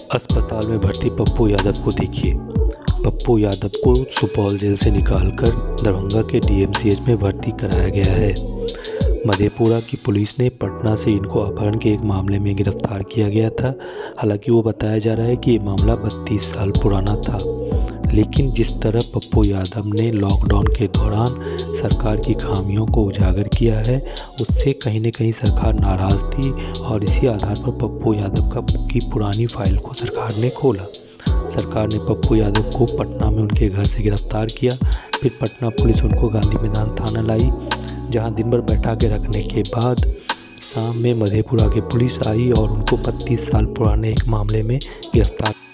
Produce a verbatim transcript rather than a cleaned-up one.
अस्पताल में भर्ती पप्पू यादव को देखिए। पप्पू यादव को सुपौल जेल से निकालकर दरभंगा के डीएमसीएच में भर्ती कराया गया है। मधेपुरा की पुलिस ने पटना से इनको अपहरण के एक मामले में गिरफ्तार किया गया था। हालांकि वो बताया जा रहा है कि ये मामला बत्तीस साल पुराना था, लेकिन जिस तरह पप्पू यादव ने लॉकडाउन के दौरान सरकार की खामियों को उजागर किया है, उससे कहीं न कहीं सरकार नाराज़ थी और इसी आधार पर पप्पू यादव का की पुरानी फाइल को सरकार ने खोला। सरकार ने पप्पू यादव को पटना में उनके घर से गिरफ्तार किया। फिर पटना पुलिस उनको गांधी मैदान थाना लाई, जहां दिन भर बैठा के रखने के बाद शाम में मधेपुरा की पुलिस आई और उनको बत्तीस साल पुराने एक मामले में गिरफ्तार